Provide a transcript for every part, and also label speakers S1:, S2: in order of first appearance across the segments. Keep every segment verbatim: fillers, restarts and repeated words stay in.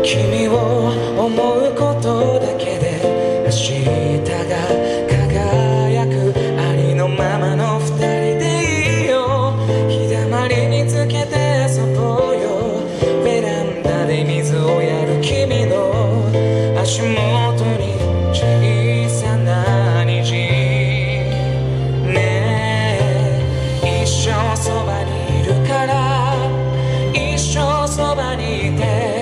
S1: 君を思うことだけで明日が輝く、ありのままの二人でいいよ。日だまりにつけて遊ぼうよ。ベランダで水をやる君の足元に小さな虹ねえ、一生そばにいるから、一生そばにいて、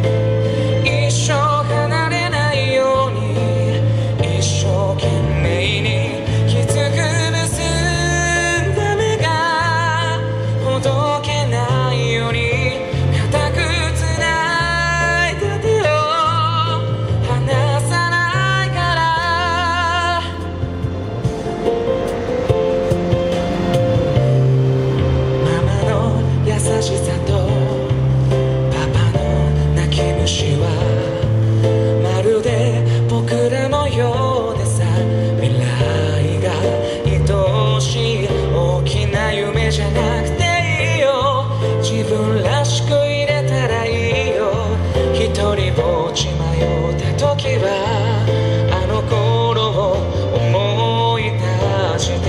S1: まるで僕らのようでさ、未来が愛しい大きな夢じゃなくていいよ。自分らしく入れたらいいよ。一人ぼっち迷った時はあの頃を思い出して、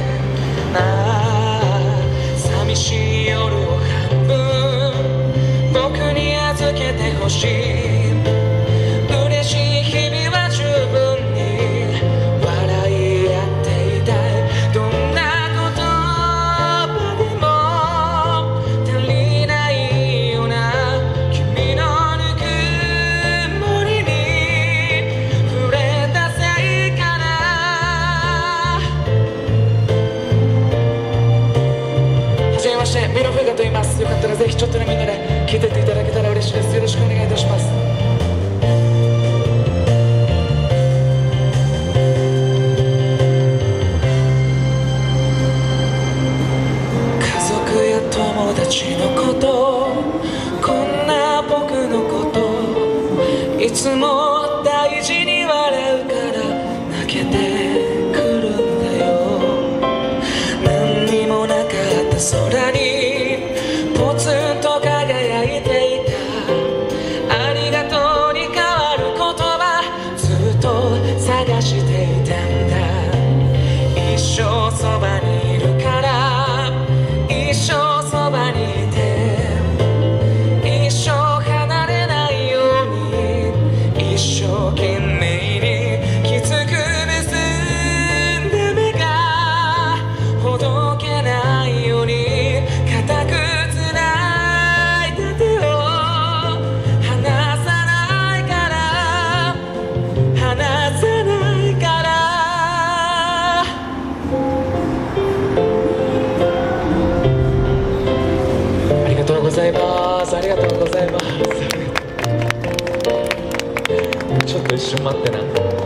S1: ああ寂しい夜を半分僕に預けてほしい。嬉しい日々は十分に笑い合っていたい。どんな言葉でも足りないような君のぬくもりに触れたせいかな。はじめまして、三浦風雅と言います。よかったらぜひちょっとねみんなで聴いてっていただけたら嬉しいです。よろしくお願いいたします。家族や友達のこと、こんな僕のこと、いつも大事に笑うから泣けてくるんだよ。何にもなかった空にポツンと輝いていた、ありがとうに変わる言葉ずっと探していたんだ。一生そばにいるから、一生そばにいて、一生離れないように一生懸命にきつく結んだ目がほどけないように固くございます。ありがとうございます。ちょっと一瞬待ってな。